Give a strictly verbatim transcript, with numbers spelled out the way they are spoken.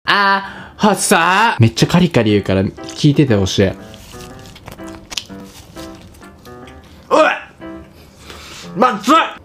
あー、はっさー。めっちゃカリカリ言うから聞いててほしい。おい、まずい。